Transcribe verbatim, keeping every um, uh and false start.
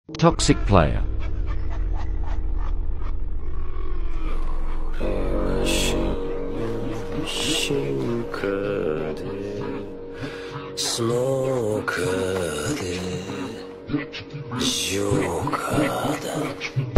Toxic player. 進化でスモーカーでジョーカーだ